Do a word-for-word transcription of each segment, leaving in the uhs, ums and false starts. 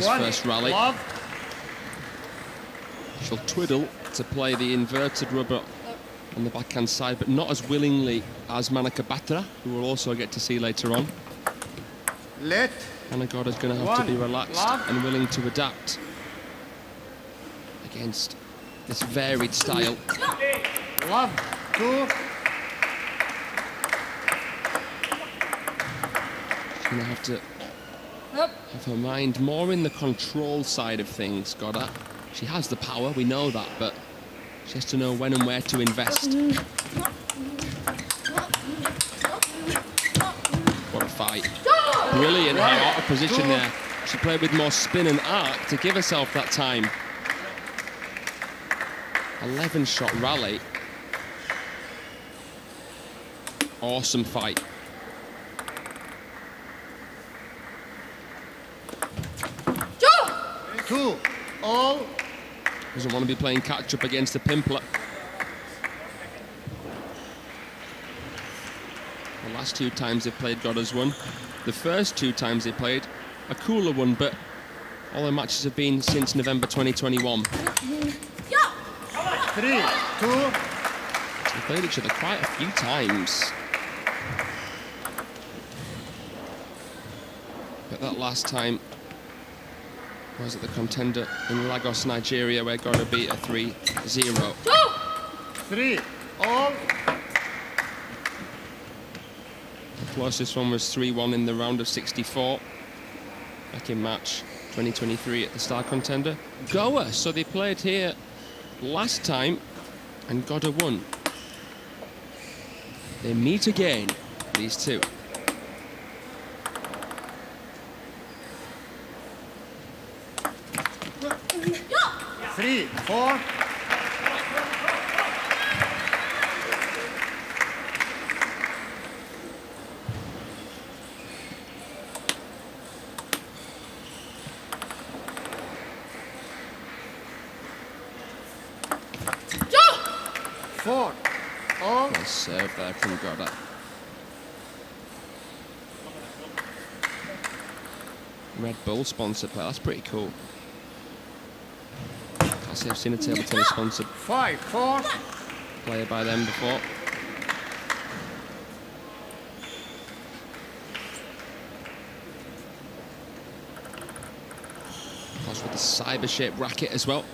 this One. first rally. Love. She'll twiddle to play the inverted rubber on the backhand side, but not as willingly as Manika Batra, who we'll also get to see later on. Let. Anna Godda's going to have One. to be relaxed Love. and willing to adapt against this varied style. Love. Two. She's going to have to have her mind more in the control side of things, Godda. She has the power, we know that, but she has to know when and where to invest. What a fight. Brilliant how out of position there. She played with more spin and arc to give herself that time. eleven shot rally. Awesome fight. Two. All. Doesn't want to be playing catch-up against a Pimpler. The last two times they played, Godda's won. The first two times they played, a cooler one, but all their matches have been since November twenty twenty-one. Three. Two. They played each other quite a few times. But that last time was at the Contender in Lagos, Nigeria, where Godda beat a three zero. Three. All. The closest one was three one in the round of sixty-four, back in March twenty twenty-three at the Star Contender. Goa, so they played here last time and Godda won. They meet again, these two. Three. Four. Four. All. Nice serve there from Godda. Red Bull sponsor player, that's pretty cool. Can't say I've seen a table tennis sponsored Five. Four. player by them before. Plus with the cyber-shaped racket as well.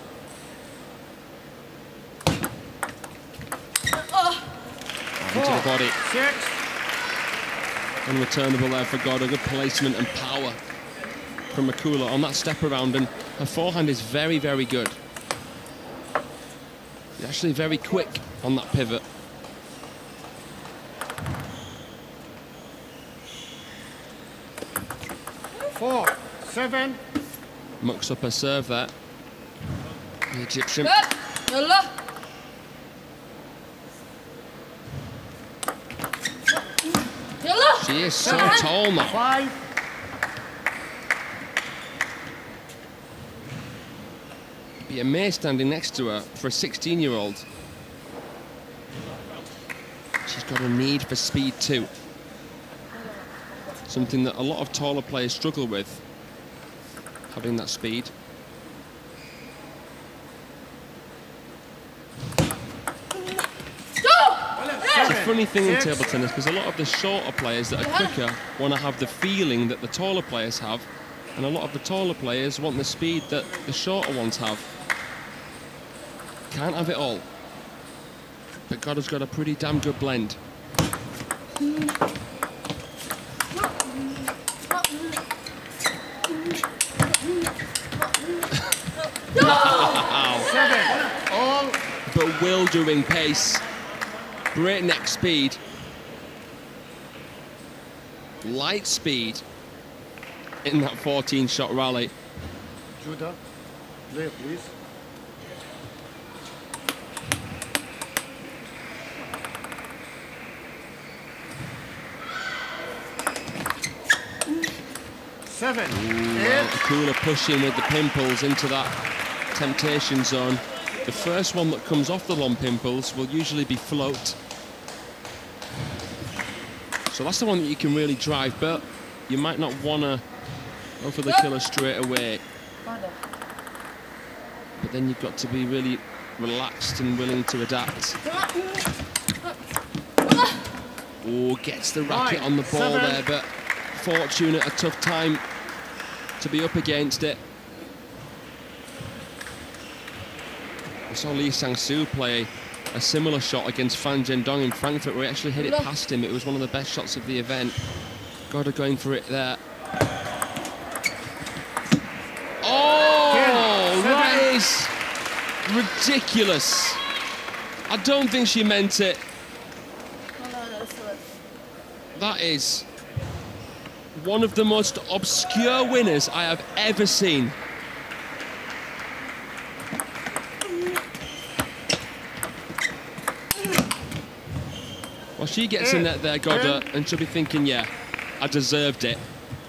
Into the body. Six. Unreturnable there for Godda. Good placement and power from Makula on that step around, and her forehand is very, very good. She's actually very quick on that pivot. Four. Seven. Mucks up her serve there. The Egyptian. She is so tall now. Five. Be amazed standing next to her for a sixteen-year-old. She's got a need for speed too. Something that a lot of taller players struggle with, having that speed. It's a funny thing in table tennis because a lot of the shorter players that are quicker want to have the feeling that the taller players have, and a lot of the taller players want the speed that the shorter ones have. Can't have it all. But Godda's got a pretty damn good blend. Wow. Seven. All. Bewildering pace. Breakneck speed. Light speed in that fourteen shot rally. Judah. Play, please. Seven. Eight. Akula pushing with the pimples into that temptation zone. The first one that comes off the long pimples will usually be float. So that's the one that you can really drive, but you might not want to go for the killer straight away. But then you've got to be really relaxed and willing to adapt. Oh, gets the racket Nine, on the ball seven. there, but Fortune at a tough time to be up against it. We saw Lee Sang-soo play a similar shot against Fan Zhendong in Frankfurt, where he actually hit it past him. It was one of the best shots of the event. Goddard going for it there. Oh, that is ridiculous. I don't think she meant it. That is one of the most obscure winners I have ever seen. Well, she gets in net there, Goddard, and she'll be thinking, yeah, I deserved it.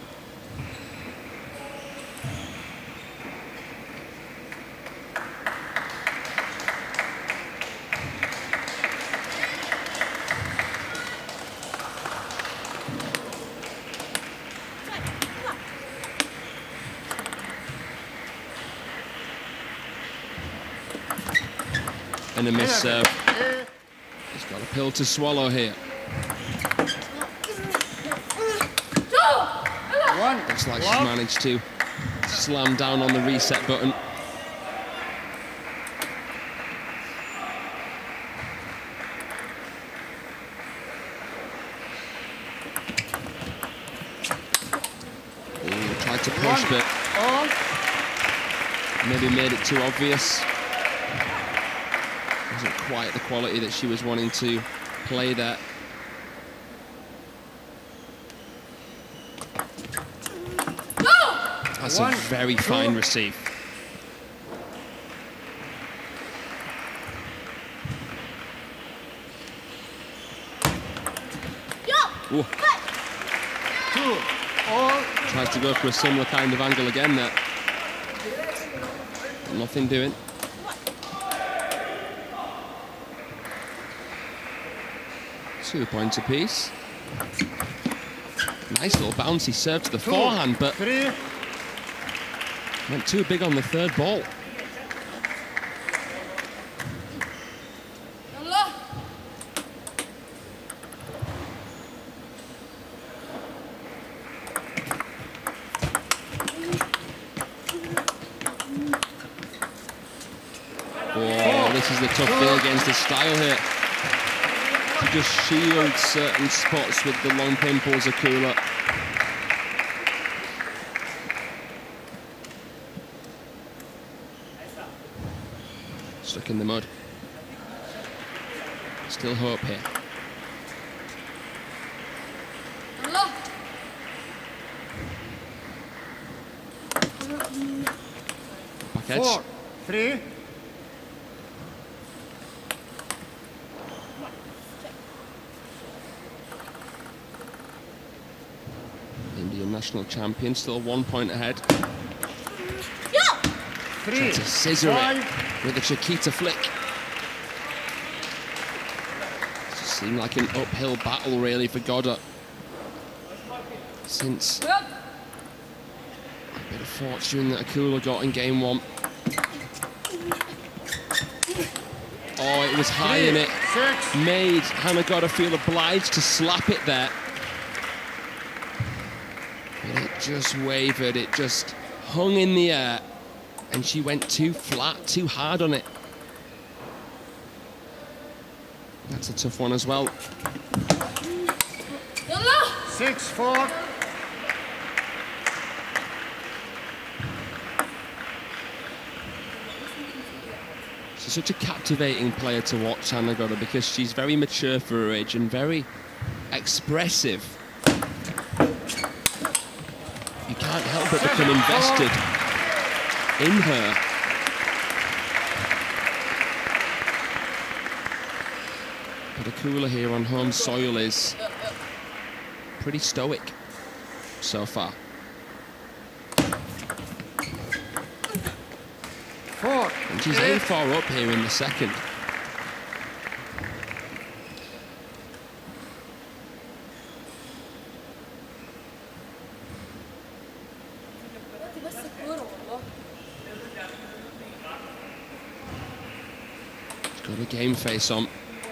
And a miss serve. He's got a pill to swallow here. Looks like she's managed to slam down on the reset button. Ooh, tried to push, but maybe made it too obvious. Wasn't quite the quality that she was wanting to play there. That's a very fine receive. Ooh. Two, all. Tries to go for a similar kind of angle again there. Nothing doing. Two points apiece. Nice little bouncy serve to the Two, forehand, but three. went too big on the third ball. Oh, this is the tough thing against his style here. She just shields certain spots with the long pimples of Akula. Stuck in the mud. Still hope here. Back edge. Four, three. Indian national champion, still one point ahead. Three, Trying to scissor five. it with a Chiquita flick. It just seemed like an uphill battle, really, for Goddard. Since a bit of fortune that Akula got in game one. Oh, it was high in it. Six. Made Hannah Goddard feel obliged to slap it there. But it just wavered, it just hung in the air. And she went too flat, too hard on it. That's a tough one as well. Six, four. She's such a captivating player to watch, Hannah Goddard, because she's very mature for her age and very expressive. You can't help but become invested in her. But Akula here on home soil is pretty stoic so far. Four. And she's aimed far up here in the second. Got a game face on.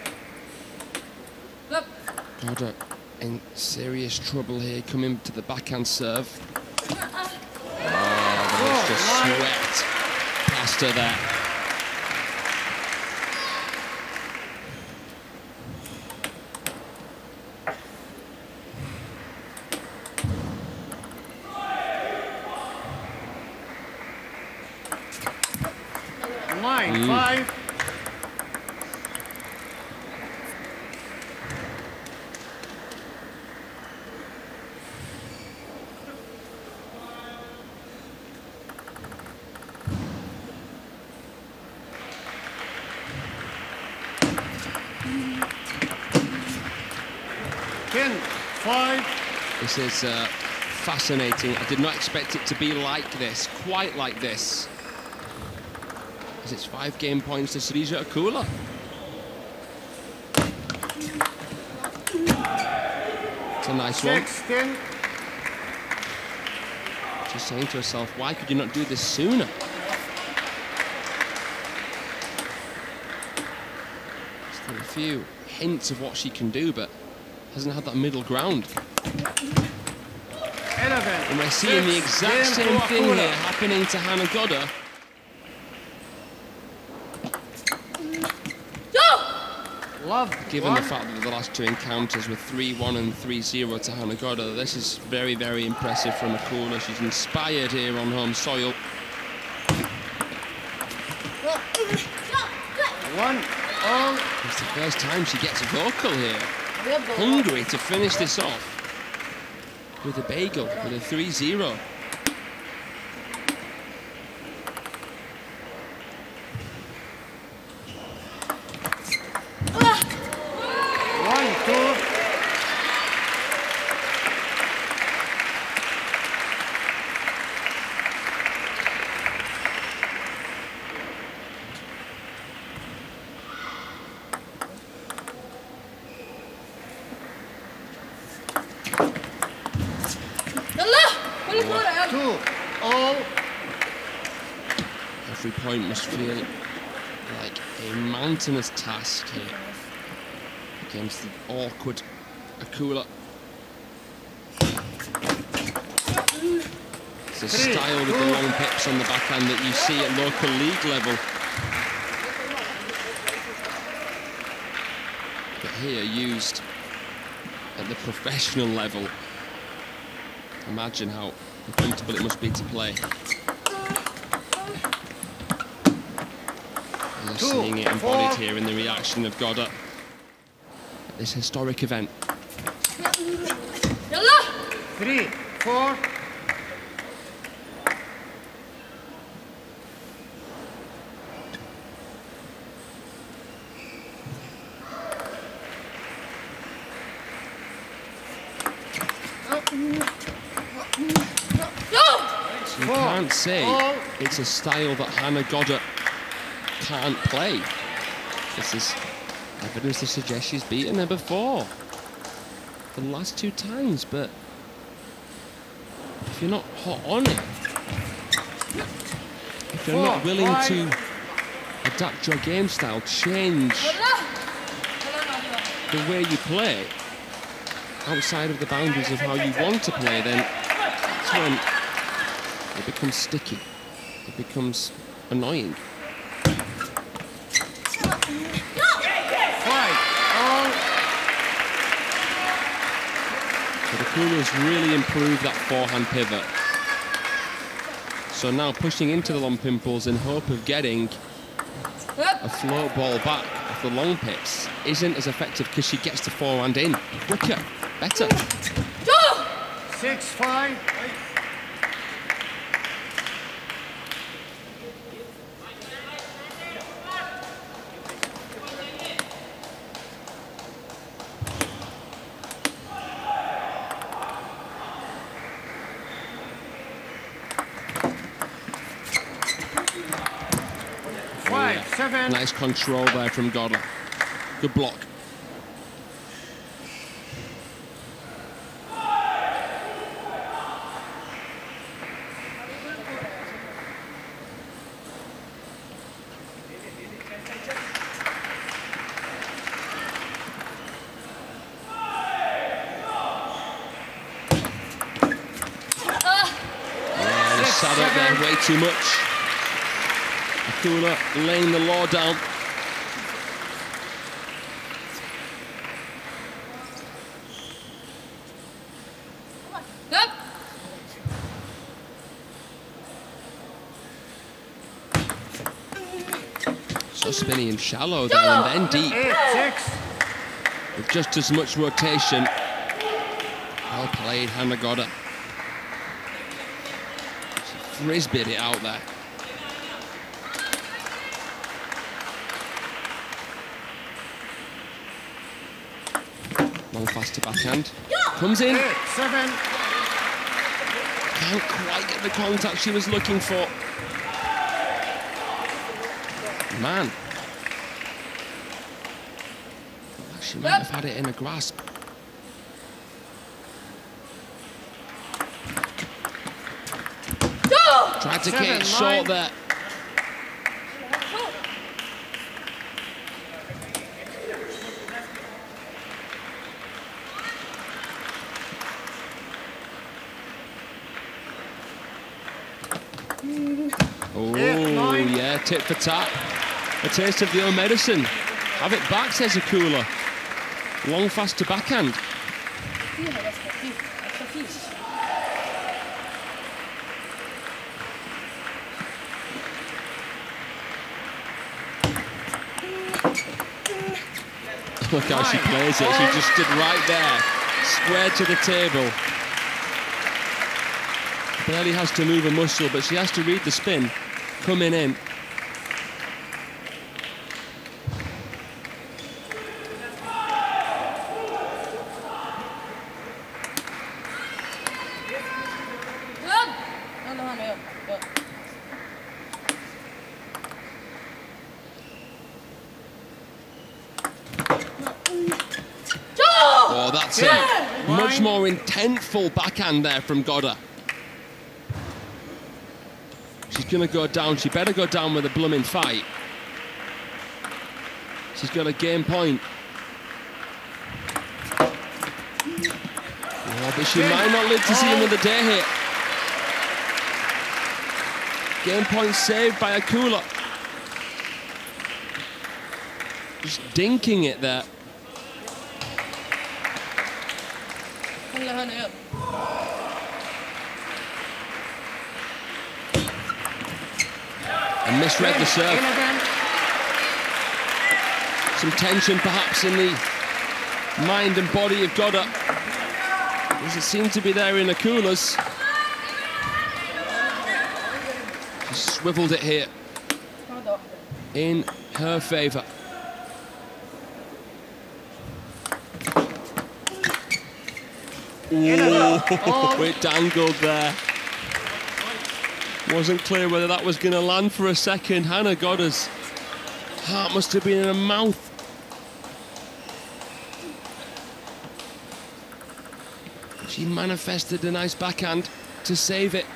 Goddard in serious trouble here, coming to the backhand serve. Oh, but it's just swept past her there. Line mm. five. Ten, five. This is uh, fascinating. I did not expect it to be like this, quite like this. As it's five game points to Sriija Akula. It's a nice one. Sixteen. Just saying to herself, why could you not do this sooner? Still a few hints of what she can do, but hasn't had that middle ground. eleven. And we're seeing the exact same thing here happening to Hannah Goddard. Love Given one. the fact that the last two encounters were three one and three zero to Hannah Goddard, this is very, very impressive from Akula. She's inspired here on home soil. One, all. It's the first time she gets vocal here. Hungry to finish this off with a bagel, with a three zero. Two, all. Every point must feel like a mountainous task here against the awkward Akula. It's a Three, style with two. the long pips on the backhand that you see at local league level. But here used at the professional level. Imagine how uncomfortable it must be to play. You're Two, seeing it embodied four. here in the reaction of Goddard at this historic event. Three, four. So you can't say it's a style that Hannah Goddard can't play. This is evidence to suggest she's beaten her before. The last two times, but if you're not hot on it, if you're not willing to adapt your game style, change the way you play outside of the boundaries of how you want to play, then that's when it becomes sticky. It becomes annoying. Five, all. But Akula's really improved that forehand pivot. So now pushing into the long pimples in hope of getting a float ball back off the long pips isn't as effective because she gets the forehand in quicker, better. Six, five. Five, seven. Nice control there from Goddard. Good block. that up there way too much. Akula laying the law down. So spinny and shallow there, and then deep. Eight, six. With just as much rotation. Well played, Hannah Godder. She frisbeed it out there. Long faster backhand. Comes in. Eight, seven. Can't quite get the contact she was looking for. Man. She might have had it in a grasp. Tried to get it short there. Oh, yeah, tit for tat. A taste of the old medicine. Have it back, says Akula. Long, faster backhand. Look how she plays it. She just stood right there, square to the table. Barely has to move a muscle, but she has to read the spin coming in. Oh, that's it. Much more intentful backhand there from Godder. She's going to go down. She better go down with a blooming fight. She's got a game point. Oh, but she might not live to see another day hit. Game point saved by Akula. Just dinking it there. And misread the serve. Some tension perhaps in the mind and body of Godder. Does it seem to be there in Akula's? She swiveled it here in her favour. Oh, it dangled there. Wasn't clear whether that was going to land for a second. Hannah Godder's heart must have been in her mouth. She manifested a nice backhand to save it.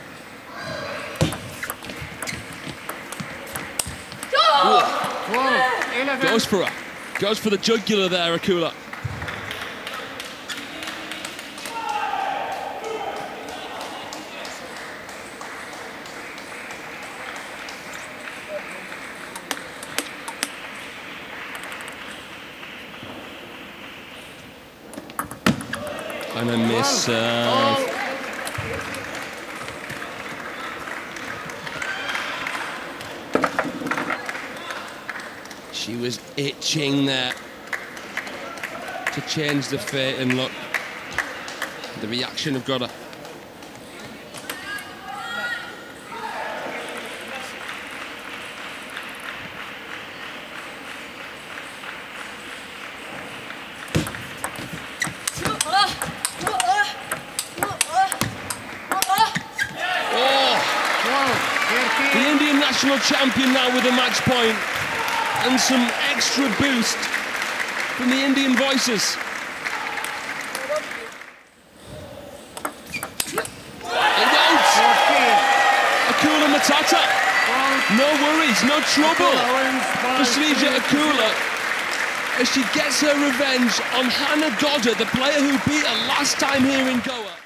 twelve, Goes for her. Goes for the jugular there, Akula. And a miss serve. She was itching there to change the fate, and look, the reaction of Godder. The Indian national champion now with a match point and some extra boost from the Indian voices. It won't! Akula Matata. No worries, no trouble for Sneeja Akula as she gets her revenge on Hannah Godder, the player who beat her last time here in Goa.